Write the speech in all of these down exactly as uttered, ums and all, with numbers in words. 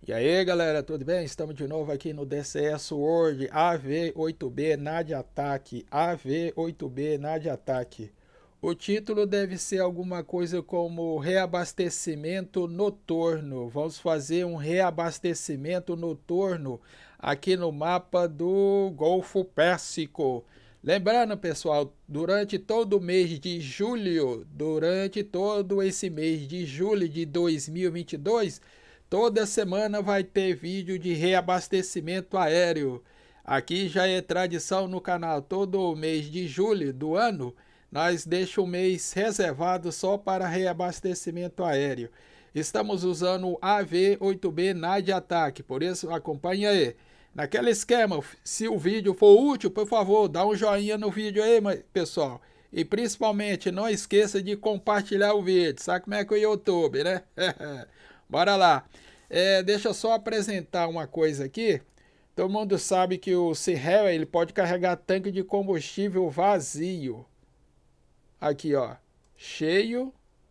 E aí galera, tudo bem? Estamos de novo aqui no D C S World A V oito B na de ataque, A V oito B na de ataque. O título deve ser alguma coisa como reabastecimento noturno. Vamos fazer um reabastecimento noturno aqui no mapa do Golfo Pérsico. Lembrando, pessoal, durante todo o mês de julho, durante todo esse mês de julho de dois mil e vinte e dois, toda semana vai ter vídeo de reabastecimento aéreo. Aqui já é tradição no canal, todo mês de julho do ano, nós deixamos um mês reservado só para reabastecimento aéreo. Estamos usando o A V oito B Night Attack, por isso acompanha aí. Naquele esquema, se o vídeo for útil, por favor, dá um joinha no vídeo aí, pessoal. E principalmente, não esqueça de compartilhar o vídeo. Sabe como é que é o YouTube, né? Bora lá. É, deixa eu só apresentar uma coisa aqui. Todo mundo sabe que o Sea Harrier, ele pode carregar tanque de combustível vazio. Aqui, ó. Cheio.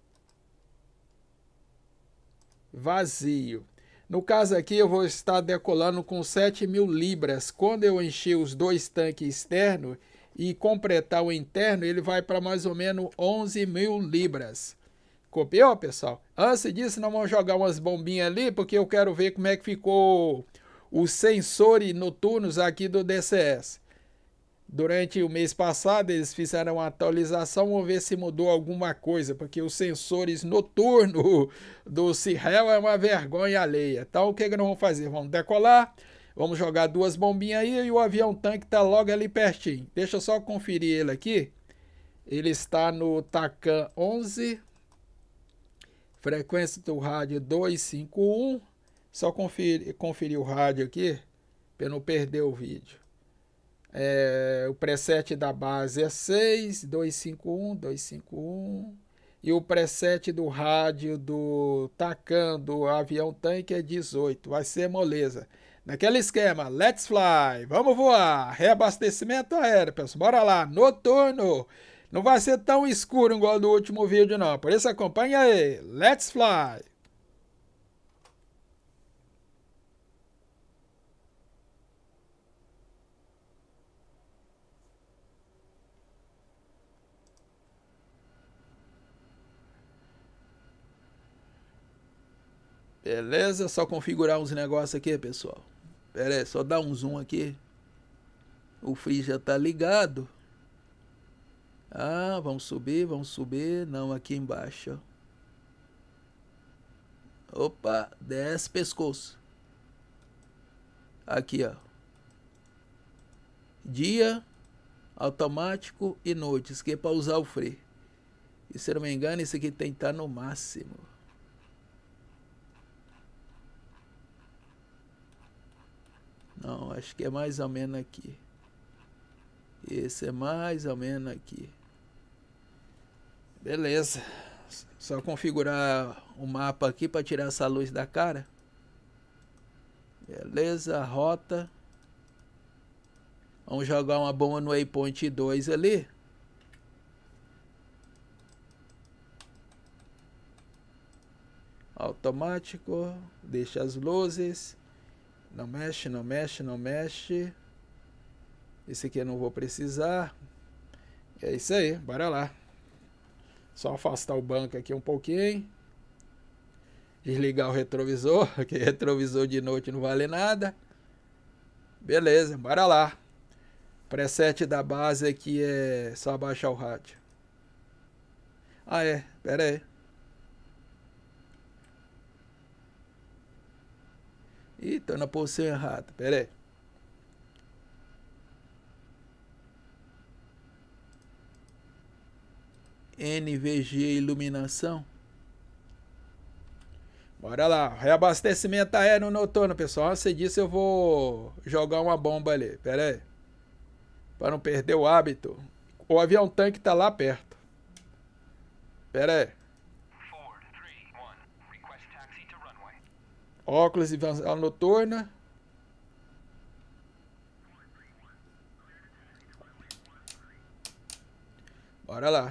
Vazio. No caso aqui, eu vou estar decolando com sete mil libras. Quando eu encher os dois tanques externos e completar o interno, ele vai para mais ou menos onze mil libras. Copiou, pessoal? Antes disso, nós vamos jogar umas bombinhas ali, porque eu quero ver como é que ficou os sensores noturnos aqui do D C S. Durante o mês passado, eles fizeram uma atualização, vamos ver se mudou alguma coisa, porque os sensores noturnos do Sea Harrier é uma vergonha alheia. Então, o que, que nós vamos fazer? Vamos decolar, vamos jogar duas bombinhas aí e o avião tanque está logo ali pertinho. Deixa eu só conferir ele aqui. Ele está no TACAN onze. Frequência do rádio duzentos e cinquenta e um. Só conferir, conferir o rádio aqui, para não perder o vídeo. É, o preset da base é seis, duzentos e cinquenta e um, duzentos e cinquenta e um. E o preset do rádio do TACAN, do avião tanque, é dezoito. Vai ser moleza. Naquele esquema, let's fly. Vamos voar. Reabastecimento aéreo, pessoal. Bora lá. Noturno. Não vai ser tão escuro igual do último vídeo, não. Por isso acompanha aí. Let's fly! Beleza? Só configurar uns negócios aqui, pessoal. Pera aí, só dar um zoom aqui. O free já tá ligado. Ah, vamos subir, vamos subir. Não, aqui embaixo, ó. Opa, desce pescoço. Aqui, ó. Dia, automático e noite. Isso aqui é para usar o free. E se eu não me engano, isso aqui tem que estar no máximo. Não, acho que é mais ou menos aqui. Esse é mais ou menos aqui. Beleza. Só configurar o mapa aqui para tirar essa luz da cara. Beleza, rota. Vamos jogar uma bomba no waypoint dois ali. Automático. Deixa as luzes. Não mexe, não mexe, não mexe. Esse aqui eu não vou precisar. É isso aí, bora lá. Só afastar o banco aqui um pouquinho. Desligar o retrovisor, que retrovisor de noite não vale nada. Beleza, bora lá. Preset da base aqui é só abaixar o rádio. Ah é, pera aí. Ih, tô na posição errada, pera aí. N V G iluminação. Bora lá, reabastecimento aéreo noturno, pessoal. Antes disso eu vou jogar uma bomba ali, pera aí. Para não perder o hábito. O avião tanque tá lá perto. Pera aí. Óculos e visão noturna. Bora lá.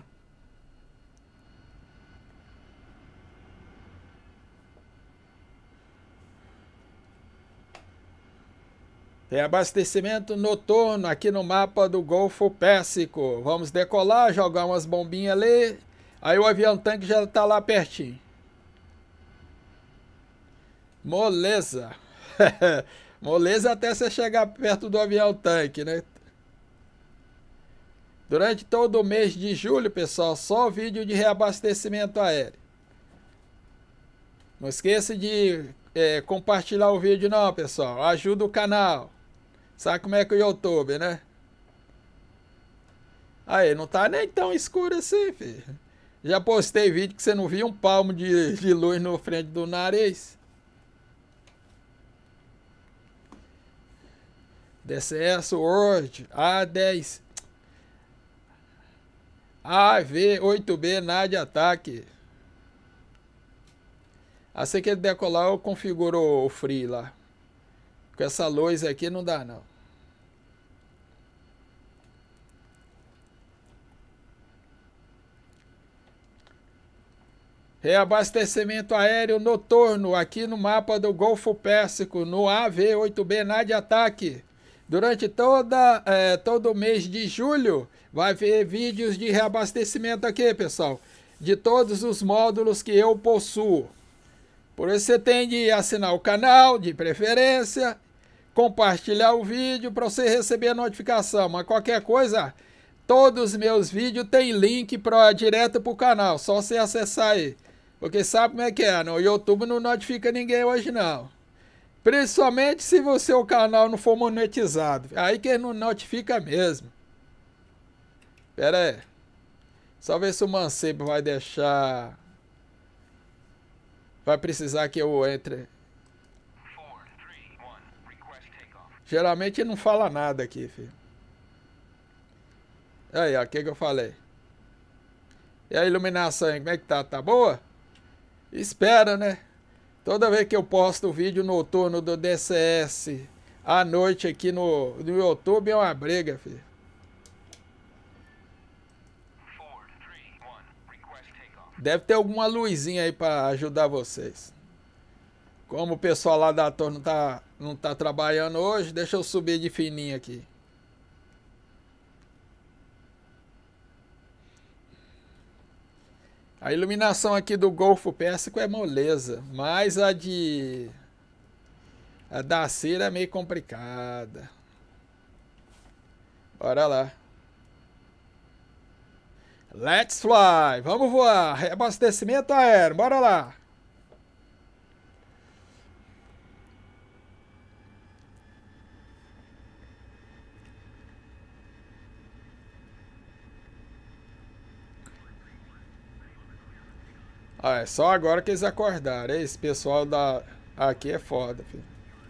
Reabastecimento noturno aqui no mapa do Golfo Pérsico. Vamos decolar, jogar umas bombinhas ali. Aí o avião tanque já tá lá pertinho. Moleza. Moleza até você chegar perto do avião tanque, né? Durante todo o mês de julho, pessoal, só vídeo de reabastecimento aéreo. Não esqueça de é, compartilhar o vídeo não, pessoal. Ajuda o canal. Sabe como é que o YouTube, né? Aí, não tá nem tão escuro assim, filho. Já postei vídeo que você não via um palmo de, de luz no frente do nariz. D C S World A dez A V oito B nada de ataque. Assim que ele decolar, eu configuro o free lá. Com essa luz aqui não dá não. Reabastecimento aéreo noturno aqui no mapa do Golfo Pérsico, no A V oito B nada de ataque. Durante toda, é, todo o mês de julho, vai ver vídeos de reabastecimento aqui, pessoal. De todos os módulos que eu possuo. Por isso você tem de assinar o canal, de preferência, compartilhar o vídeo para você receber a notificação. Mas qualquer coisa, todos os meus vídeos tem link pra, direto para o canal, só você acessar aí. Porque sabe como é que é, no YouTube não notifica ninguém hoje não. Principalmente se o seu canal não for monetizado. Aí que não notifica mesmo. Pera aí. Só ver se o mancebo vai deixar... Vai precisar que eu entre. Geralmente não fala nada aqui, filho. Aí, ó, o que que eu falei? E a iluminação aí, como é que tá? Tá boa? Espera, né? Toda vez que eu posto vídeo noturno do D C S à noite aqui no, no YouTube é uma briga, filho. Deve ter alguma luzinha aí para ajudar vocês. Como o pessoal lá da torre não tá, não tá trabalhando hoje, deixa eu subir de fininho aqui. A iluminação aqui do Golfo Pérsico é moleza, mas a de... A da Cira é meio complicada. Bora lá. Let's fly! Vamos voar! Reabastecimento aéreo, bora lá! Ah, é só agora que eles acordaram. Esse pessoal da... aqui é foda, filho.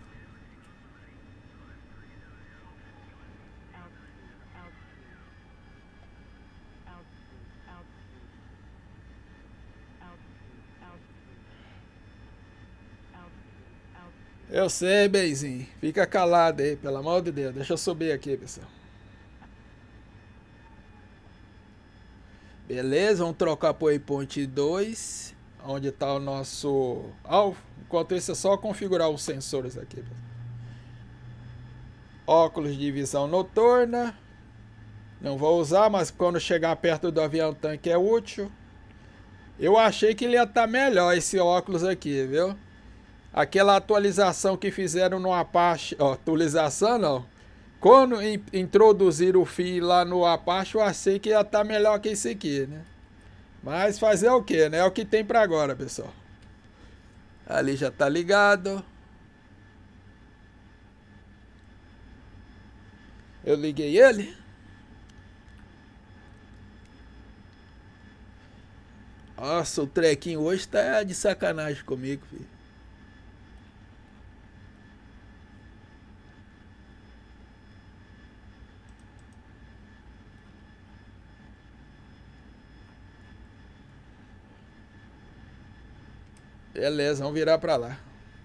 Eu sei, Beizinho. Fica calado aí, pelo amor de Deus. Deixa eu subir aqui, pessoal. Beleza, vamos trocar para o waypoint dois. Onde está o nosso alvo. Enquanto isso é só configurar os sensores aqui, pessoal. Óculos de visão noturna. Não vou usar, mas quando chegar perto do avião tanque é útil. Eu achei que ele ia estar melhor esse óculos aqui, viu? Aquela atualização que fizeram no Apache, ó, atualização não. Quando in, introduziram o fio lá no Apache, eu achei que ia estar melhor que esse aqui, né? Mas fazer o que, né? É o que tem para agora, pessoal. Ali já tá ligado. Eu liguei ele. Nossa, o trequinho hoje tá de sacanagem comigo, filho. Beleza, vamos virar pra lá.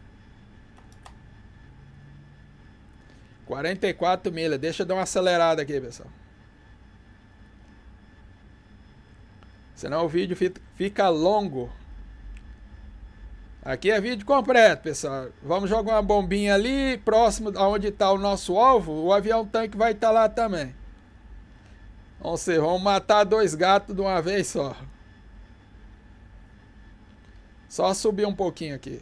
quarenta e quatro milhas. Deixa eu dar uma acelerada aqui, pessoal. Senão o vídeo fica longo. Aqui é vídeo completo, pessoal. Vamos jogar uma bombinha ali, próximo aonde está o nosso alvo. O avião tanque vai estar lá também. Vamos ser, vamos matar dois gatos de uma vez só. Só subir um pouquinho aqui.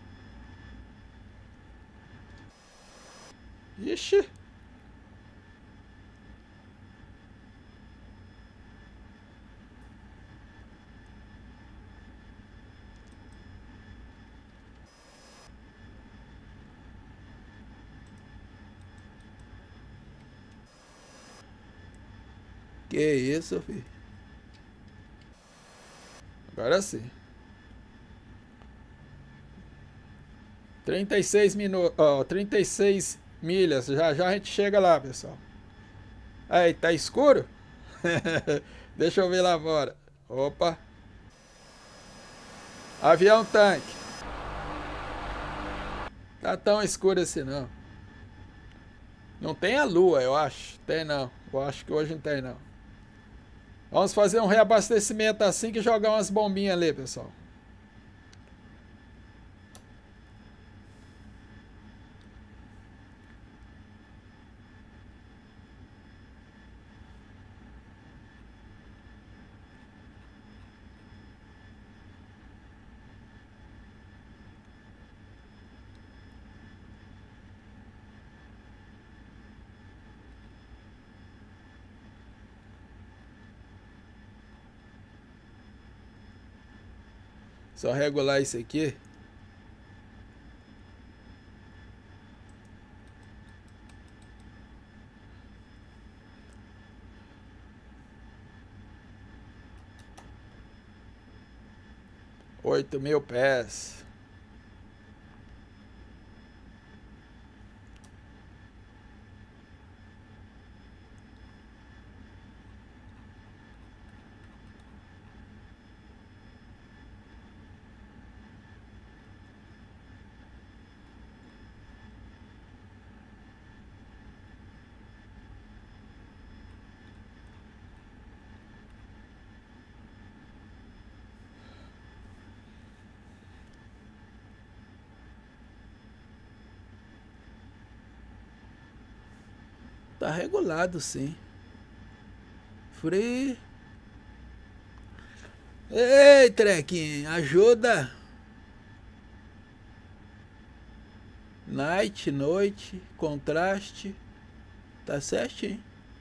Ixi. Que isso, filho? Agora sim. trinta e seis minutos, ó, trinta e seis milhas. Já já a gente chega lá, pessoal. Aí, tá escuro? Deixa eu ver lá fora. Opa. Avião tanque. Tá tão escuro assim não. Não tem a lua, eu acho. Tem não. Eu acho que hoje não tem não. Vamos fazer um reabastecimento assim que jogar umas bombinhas ali, pessoal. Só regular isso aqui. Oito mil pés. Tá regulado, sim. Free. Ei, trequinho, ajuda. Night, noite, contraste. Tá certinho.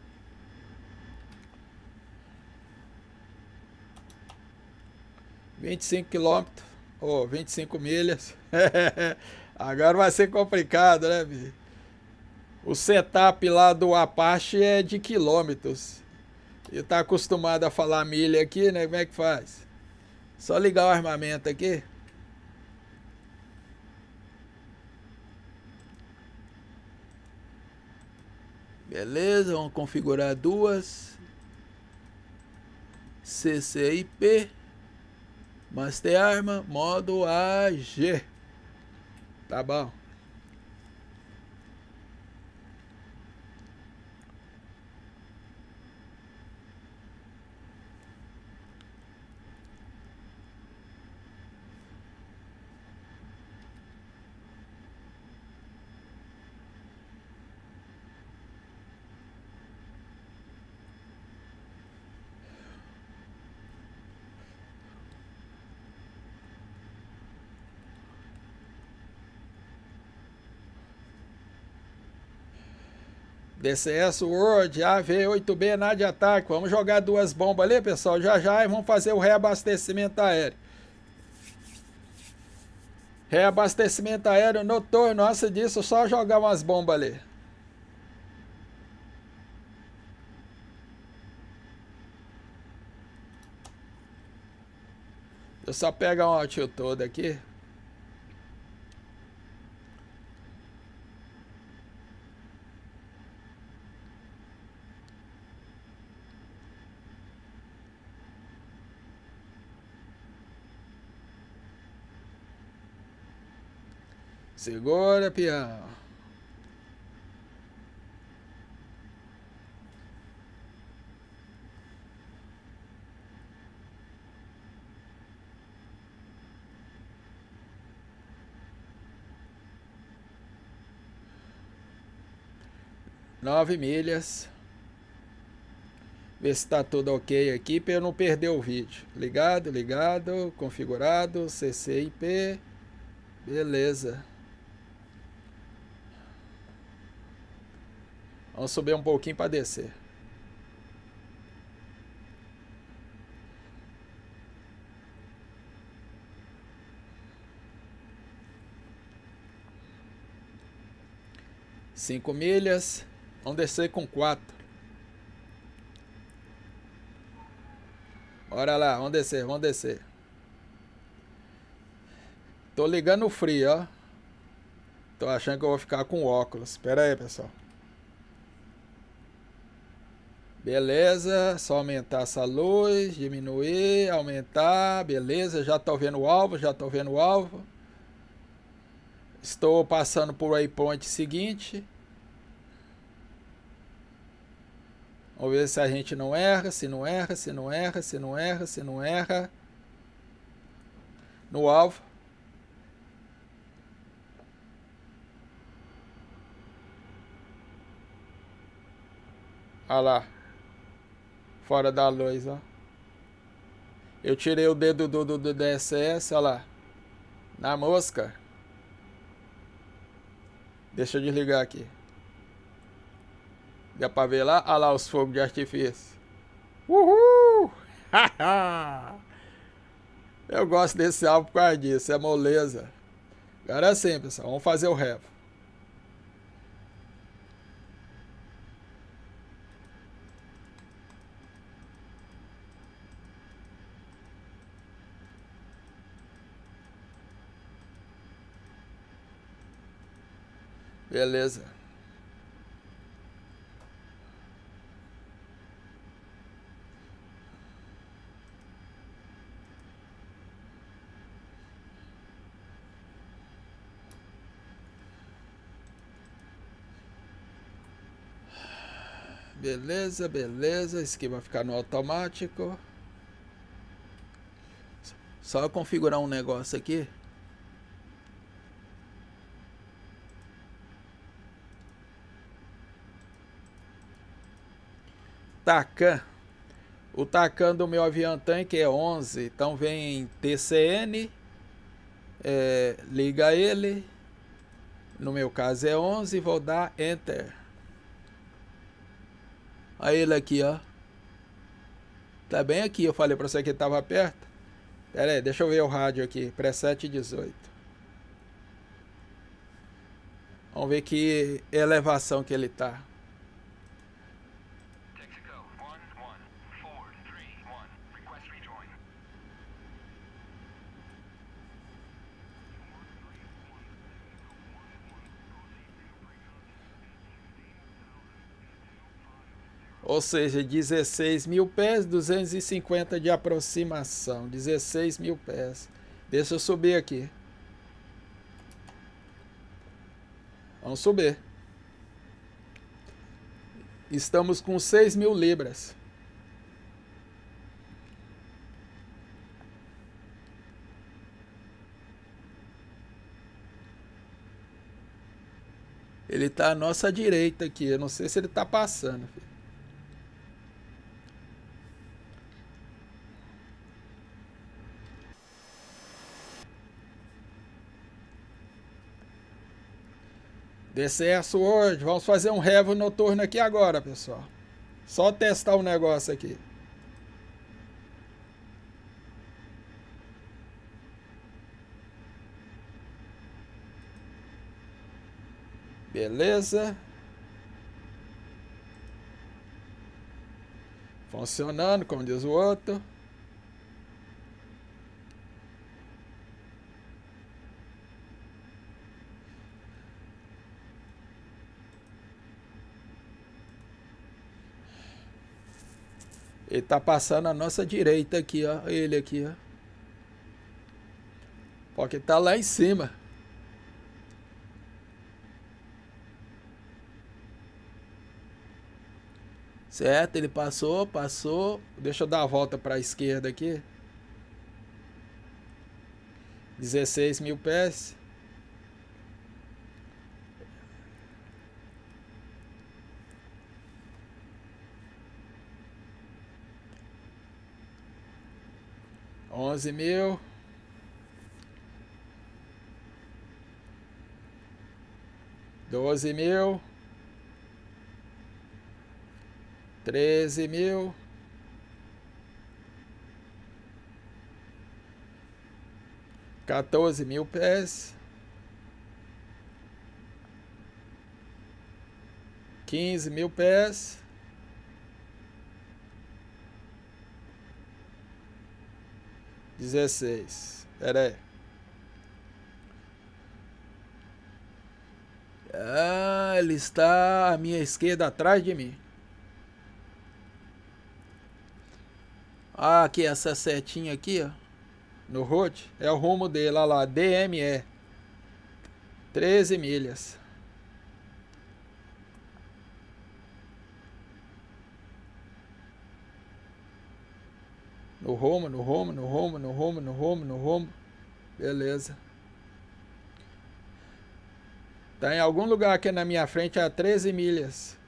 vinte e cinco quilômetros. Ou oh, vinte e cinco milhas. Agora vai ser complicado, né, bicho? O setup lá do Apache é de quilômetros. E tá acostumado a falar milha aqui, né? Como é que faz? Só ligar o armamento aqui. Beleza, vamos configurar duas. C C I P. Master Arma, modo A G. Tá bom. D C S World, A V oito B, nada de ataque. Vamos jogar duas bombas ali, pessoal, já já, e vamos fazer o reabastecimento aéreo. Reabastecimento aéreo noturno, antes disso, só jogar umas bombas ali. Eu só pegar um altitude aqui. Segura, peão. nove milhas. Ver se está tudo ok aqui para eu não perder o vídeo. Ligado, ligado, configurado, C C I P. Beleza. Vamos subir um pouquinho para descer. Cinco milhas. Vamos descer com quatro. Bora lá, vamos descer, vamos descer. Tô ligando o frio, ó. Tô achando que eu vou ficar com óculos. Espera aí, pessoal. Beleza, só aumentar essa luz, diminuir, aumentar, beleza, já tô vendo o alvo, já tô vendo o alvo. Estou passando por waypoint seguinte. Vamos ver se a gente não erra, se não erra, se não erra, se não erra, se não erra. No alvo. Olha lá. Fora da luz, ó. Eu tirei o dedo do, do, do D S S, olha lá. Na mosca. Deixa eu desligar aqui. Dá pra ver lá? Olha lá os fogos de artifício. Uhul! Eu gosto desse álbum por causa disso, é moleza. Agora sim, pessoal, vamos fazer o revo. Beleza. Beleza, beleza. Esse aqui vai ficar no automático. Só configurar um negócio aqui. Tacan. O Tacan do meu avião tanque é onze. Então vem T C N. É, liga ele. No meu caso é onze. Vou dar Enter. Olha ele aqui, ó. Tá bem aqui. Eu falei pra você que ele tava perto. Pera aí, deixa eu ver o rádio aqui. Preset dezoito. Vamos ver que elevação que ele tá. Ou seja, dezesseis mil pés, duzentos e cinquenta de aproximação. dezesseis mil pés. Deixa eu subir aqui. Vamos subir. Estamos com seis mil libras. Ele está à nossa direita aqui. Eu não sei se ele está passando, filho. Decesso hoje. Vamos fazer um revo noturno aqui agora, pessoal. Só testar o negócio aqui. Beleza. Funcionando, como diz o outro. Ele tá passando à nossa direita aqui, ó. Ele aqui, ó. Porque tá lá em cima. Certo, ele passou, passou. Deixa eu dar a volta para a esquerda aqui. dezesseis mil pés. onze mil. Doze mil. Treze mil. Quatorze mil pés. Quinze mil pés. Dezesseis. Pera aí. Ah, ele está à minha esquerda, atrás de mim. Ah, aqui, essa setinha aqui, ó. No road, é o rumo dele, olha lá, D M E. treze milhas. No rumo, no rumo, no rumo, no rumo, no rumo, no rumo. Beleza. Tá em algum lugar aqui na minha frente a treze milhas.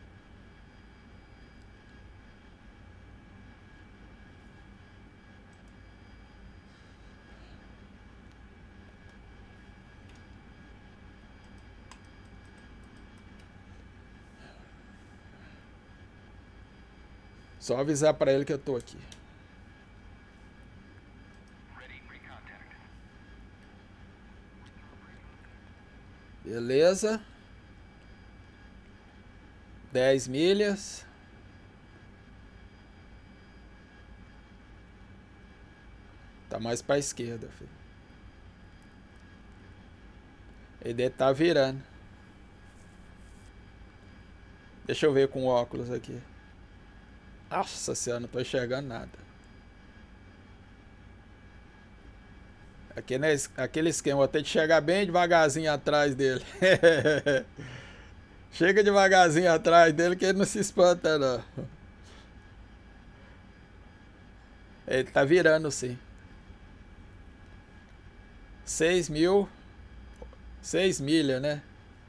Só avisar pra ele que eu tô aqui. Beleza. dez milhas. Tá mais pra esquerda, filho. Ele tá virando. Deixa eu ver com o óculos aqui. Nossa senhora, não tô enxergando nada. Aqui, né, aquele esquema, vou ter que chegar bem devagarzinho atrás dele. Chega devagarzinho atrás dele que ele não se espanta, não. Ele tá virando, sim. Seis mil. Seis milhas, né?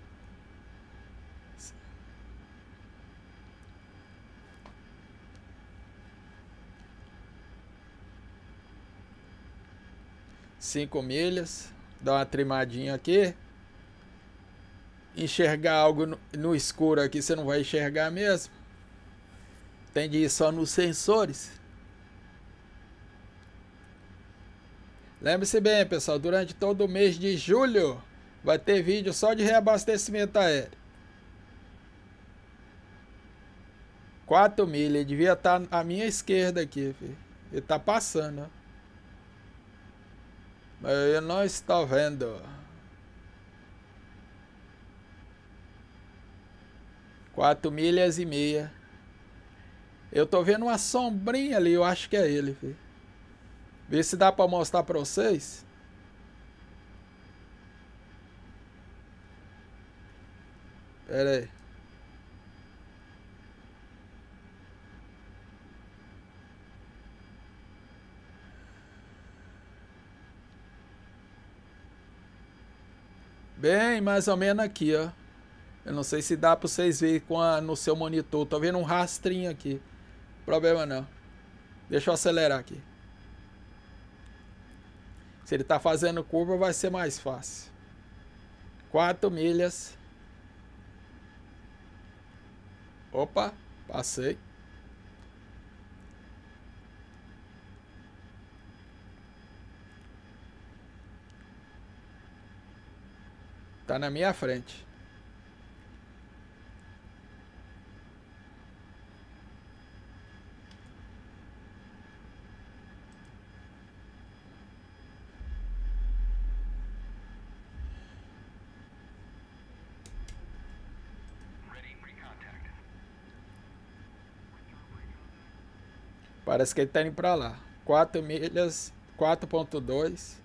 Cinco milhas. Dá uma trimadinha aqui. Enxergar algo no, no escuro aqui, você não vai enxergar mesmo. Tem de ir só nos sensores. Lembre-se bem, pessoal, durante todo o mês de julho vai ter vídeo só de reabastecimento aéreo. quatro milhas, ele devia estar à minha esquerda aqui, filho. Ele tá passando, ó. Mas eu não estou vendo. Quatro milhas e meia. Eu tô vendo uma sombrinha ali, eu acho que é ele, filho. Vê se dá pra mostrar pra vocês. Pera aí. Bem, mais ou menos aqui, ó. Eu não sei se dá pra vocês verem com a, no seu monitor. Tô vendo um rastrinho aqui. Problema não. Deixa eu acelerar aqui. Se ele tá fazendo curva, vai ser mais fácil. Quatro milhas. Opa, passei. Tá na minha frente. Parece que ele tá indo pra lá. quatro milhas, quatro ponto dois.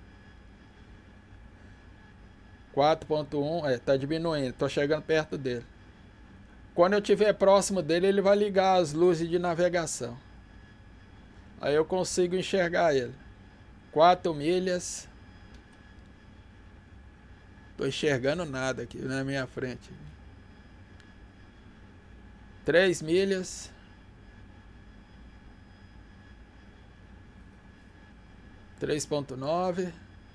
quatro ponto um, é, tá diminuindo. Tô chegando perto dele. Quando eu estiver próximo dele, ele vai ligar as luzes de navegação. Aí eu consigo enxergar ele. quatro milhas. Tô enxergando nada aqui na minha frente. três milhas. três ponto nove.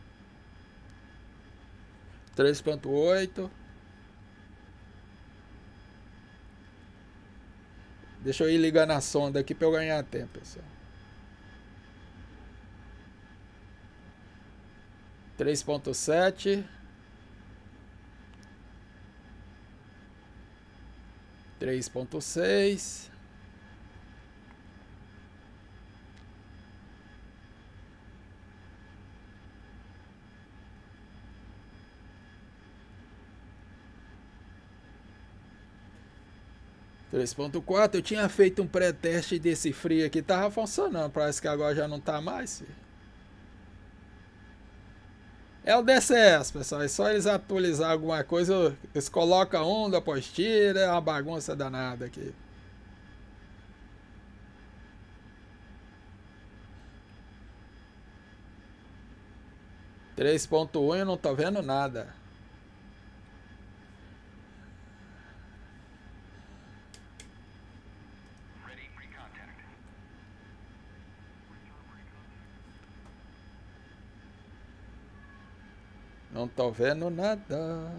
três ponto oito. Deixa eu ir ligando a sonda aqui para eu ganhar tempo, pessoal. três ponto sete. três ponto seis. três ponto quatro. Eu tinha feito um pré-teste desse frio aqui, tava funcionando. Parece que agora já não tá mais, filho. É o D C S, pessoal. É só eles atualizar alguma coisa. Eles colocam onda, depois tira. É uma bagunça danada aqui. três ponto um eu não tô vendo nada. Não tô vendo nada.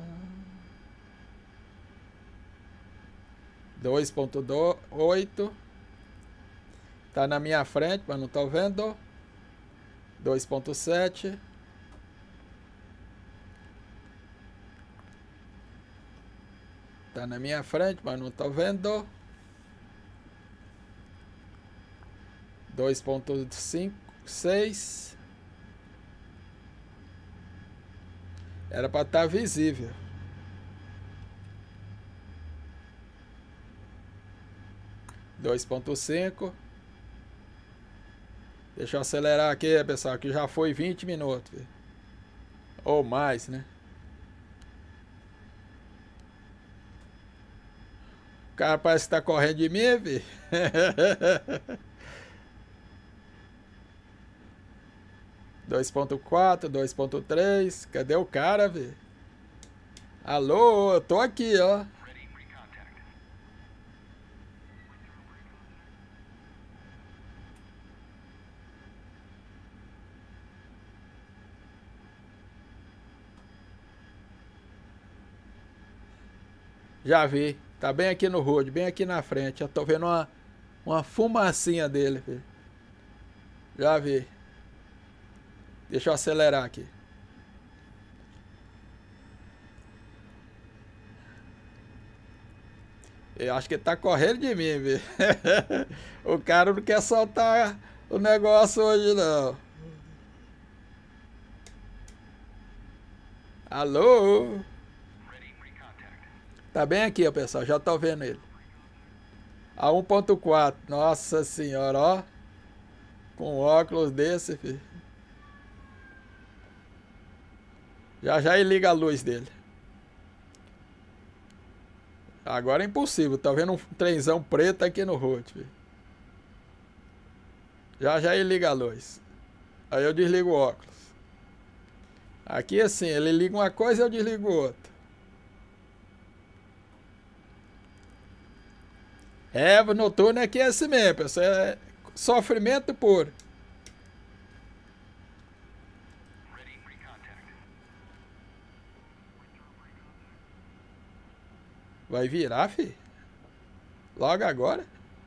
dois ponto oito. Tá na minha frente, mas não tô vendo. dois ponto sete. Tá na minha frente, mas não tô vendo. dois ponto cinco, seis. Era para estar visível. dois ponto cinco. Deixa eu acelerar aqui, pessoal, que já foi vinte minutos. Viu? Ou mais, né? O cara parece que tá correndo de mim, viu? dois ponto quatro, dois ponto três. Cadê o cara, velho? Alô, eu tô aqui, ó. Já vi. Tá bem aqui no road, bem aqui na frente. Eu tô vendo uma, uma fumacinha dele, velho. Já vi. Deixa eu acelerar aqui. Eu acho que ele tá correndo de mim, velho. O cara não quer soltar o negócio hoje, não. Alô? Tá bem aqui, ó, pessoal. Já tô vendo ele. A um ponto quatro. Nossa senhora, ó. Com óculos desse, filho. Já já ele liga a luz dele. Agora é impossível. Tá vendo um trenzão preto aqui no road, filho. Já já ele liga a luz. Aí eu desligo o óculos. Aqui assim, ele liga uma coisa e eu desligo outra. É, noturno aqui é assim mesmo, pessoal. É sofrimento puro. Vai virar, fi? Logo agora?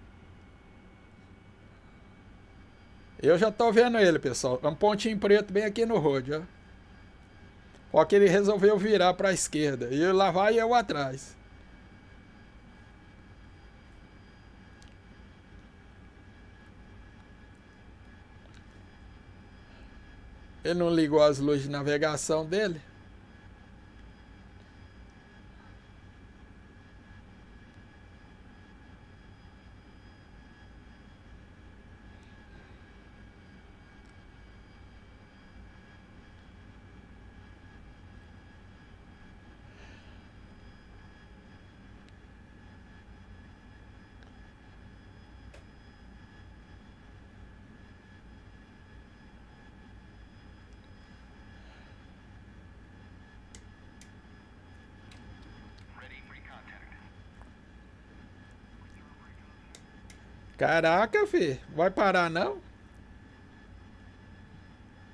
Eu já tô vendo ele, pessoal. Um pontinho preto bem aqui no road, ó. Só que ele resolveu virar para a esquerda. E lá vai eu atrás. Ele não ligou as luzes de navegação dele. Caraca, fi. Vai parar não?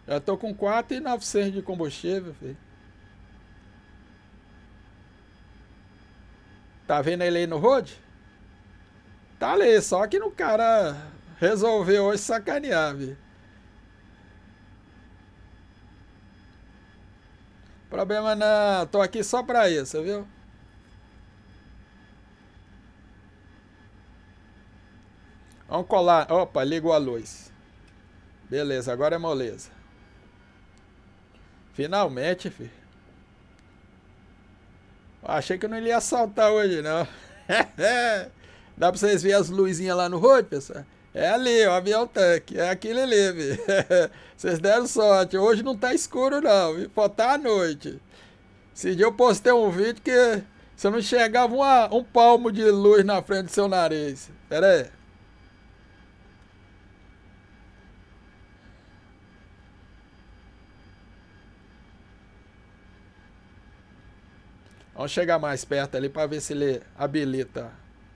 Já tô com quatro mil e novecentos de combustível, filho. Tá vendo ele aí no road? Tá ali, só que no cara resolveu hoje sacanear, viu? Problema não, tô aqui só pra isso, viu? Vamos colar. Opa, ligou a luz. Beleza, agora é moleza. Finalmente, filho. Achei que eu não ia assaltar hoje, não. Dá pra vocês verem as luzinhas lá no road, pessoal? É ali, o avião tanque. É aquele ali, viu? Vocês deram sorte. Hoje não tá escuro, não, viu? Pô, tá à noite. Esse dia eu postei um vídeo que você não enxergava uma, um palmo de luz na frente do seu nariz. Pera aí. Vamos chegar mais perto ali para ver se ele habilita.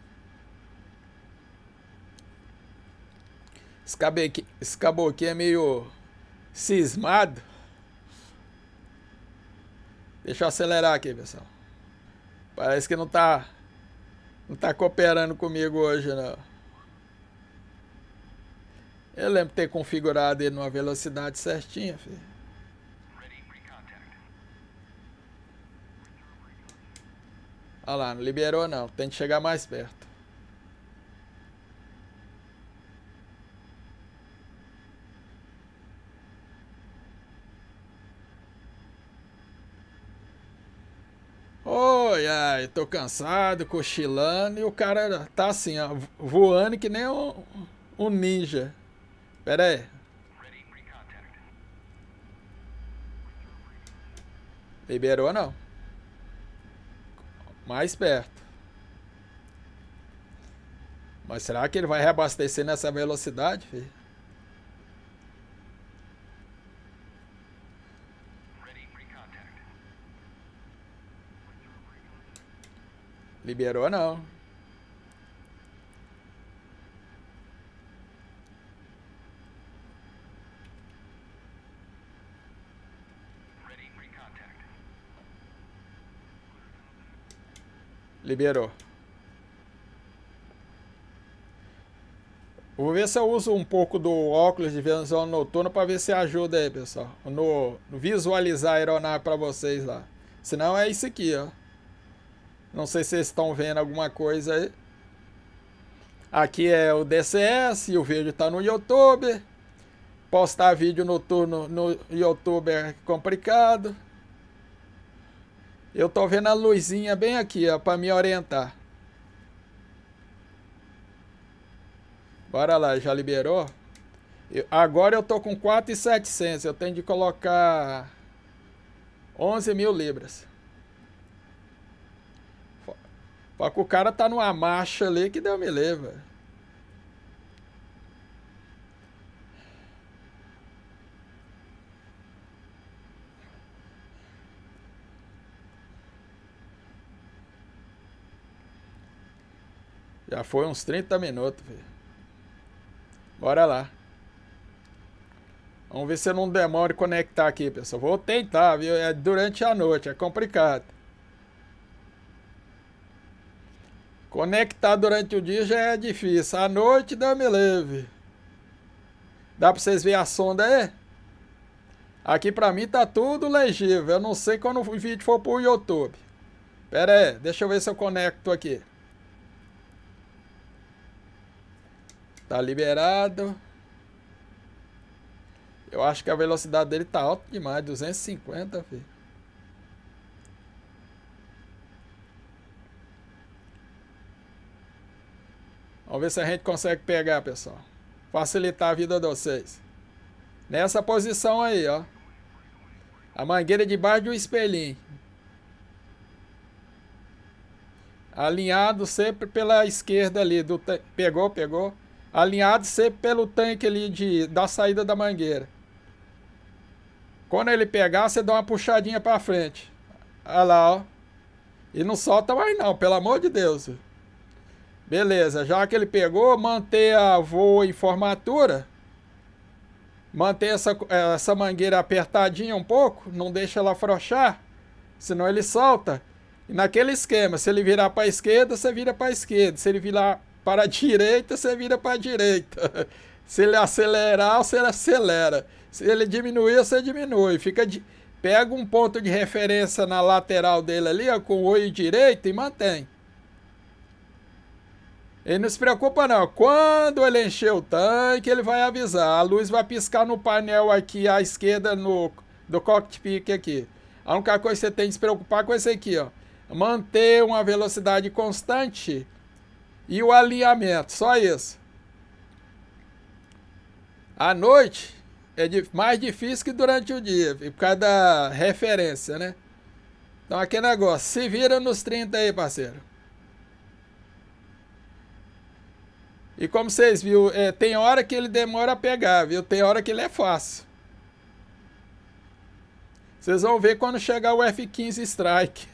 Esse caboclo, esse caboclo é meio cismado. Deixa eu acelerar aqui, pessoal. Parece que não tá, não tá cooperando comigo hoje, não. Eu lembro de ter configurado ele numa velocidade certinha, filho. Olha lá, não liberou não. Tem que chegar mais perto. Oi, ai, tô cansado, cochilando. E o cara tá assim, ó, voando que nem um, um ninja. Pera aí. Liberou não. Mais perto. Mas será que ele vai reabastecer nessa velocidade, filho? Liberou não. Liberou. Vou ver se eu uso um pouco do óculos de visão noturna para ver se ajuda aí, pessoal. No, no visualizar a aeronave para vocês lá. Senão é isso aqui, ó. Não sei se vocês estão vendo alguma coisa aí. Aqui é o D C S, o vídeo está no YouTube. Postar vídeo noturno no YouTube é complicado. Eu tô vendo a luzinha bem aqui, ó, para me orientar. Bora lá, já liberou? Eu, agora eu tô com quatro mil e setecentos. Eu tenho de colocar onze mil libras. Só que o cara tá numa marcha ali que deu me leva. Já foi uns trinta minutos, filho. Bora lá. Vamos ver se eu não demoro conectar aqui, pessoal. Vou tentar, viu? É durante a noite, é complicado. Conectar durante o dia já é difícil. À noite, dá me leve. Dá pra vocês verem a sonda aí? Aqui pra mim tá tudo legível. Eu não sei quando o vídeo for pro YouTube. Pera aí, deixa eu ver se eu conecto aqui. Tá liberado. Eu acho que a velocidade dele tá alta demais. duzentos e cinquenta, filho. Vamos ver se a gente consegue pegar, pessoal. Facilitar a vida de vocês. Nessa posição aí, ó. A mangueira debaixo do espelhinho. Alinhado sempre pela esquerda ali. Do pegou, pegou. Alinhado sempre pelo tanque ali de, da saída da mangueira. Quando ele pegar, você dá uma puxadinha pra frente. Olha lá, ó. E não solta mais não, pelo amor de Deus. Beleza, já que ele pegou, manter a voo em formatura. Mantém essa, essa mangueira apertadinha um pouco, não deixa ela afrouxar, senão ele solta. E naquele esquema, se ele virar para a esquerda, você vira para a esquerda. Se ele virar para a direita, você vira para a direita. Se ele acelerar, você acelera. Se ele diminuir, você diminui. Fica de... Pega um ponto de referência na lateral dele ali, ó, com o olho direito e mantém. Ele não se preocupa não. Quando ele encher o tanque, ele vai avisar. A luz vai piscar no painel aqui à esquerda no, do cockpit aqui. A única coisa que você tem que se preocupar com esse aqui, ó. Manter uma velocidade constante e o alinhamento. Só isso. À noite é mais difícil que durante o dia, por causa da referência, né? Então aquele negócio, se vira nos trinta aí, parceiro. E como vocês viram, é, tem hora que ele demora a pegar, viu? Tem hora que ele é fácil. Vocês vão ver quando chegar o F quinze Strike.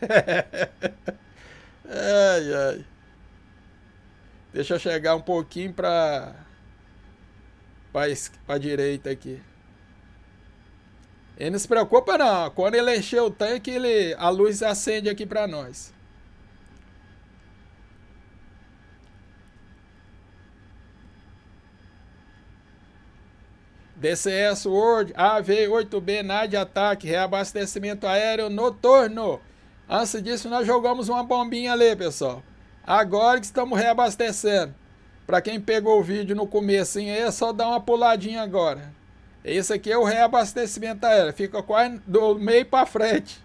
Ai, ai. Deixa eu chegar um pouquinho para para a direita aqui. Ele não se preocupa não. Quando ele encher o tanque, ele, a luz acende aqui para nós. D C S World A V oito B nada de ataque, reabastecimento aéreo noturno. Antes disso nós jogamos uma bombinha ali, pessoal. Agora que estamos reabastecendo. Para quem pegou o vídeo no começo, aí é só dar uma puladinha agora. Esse aqui é o reabastecimento aéreo. Fica quase do meio para frente.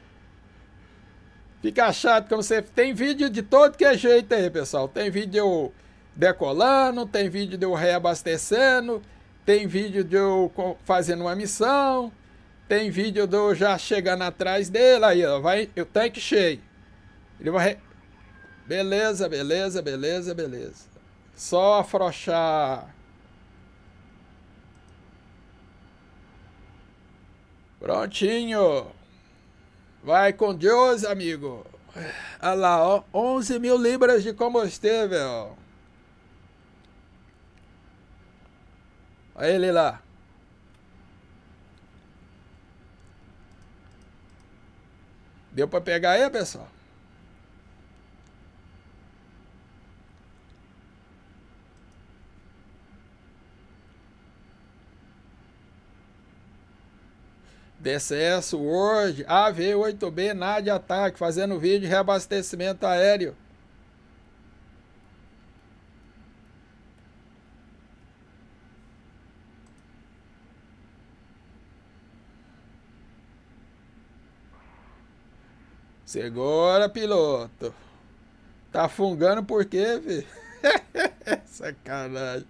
Fica chato quando você... Tem vídeo de todo que é jeito aí, pessoal. Tem vídeo eu decolando, tem vídeo de eu reabastecendo, tem vídeo de eu fazendo uma missão, tem vídeo de eu já chegando atrás dele. Aí, ó, vai o tanque cheio. Ele vai... Beleza, beleza, beleza, beleza. Só afrouxar. Prontinho. Vai com Deus, amigo. Olha lá, ó. onze mil libras de combustível. Olha ele lá. Deu para pegar aí, pessoal? D C S World A V oito B nada de ataque, fazendo vídeo de reabastecimento aéreo. Segura, piloto. Tá fungando por quê, filho? Sacanagem.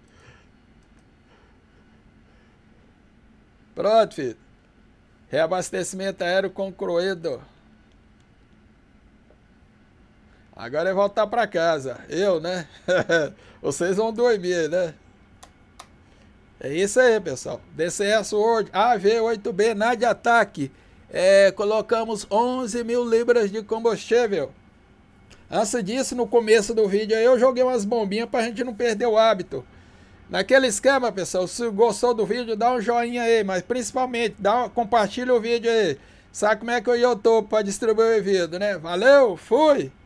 Pronto, filho. Reabastecimento aéreo concluído. Agora é voltar para casa. Eu, né? Vocês vão dormir, né? É isso aí, pessoal. D C S World A V oito B nada de ataque. É, colocamos onze mil libras de combustível. Antes disso, no começo do vídeo, eu joguei umas bombinhas para a gente não perder o hábito. Naquele esquema, pessoal, se gostou do vídeo, dá um joinha aí, mas principalmente, dá, compartilha o vídeo aí. Sabe como é que eu tô para distribuir o vídeo, né? Valeu, fui!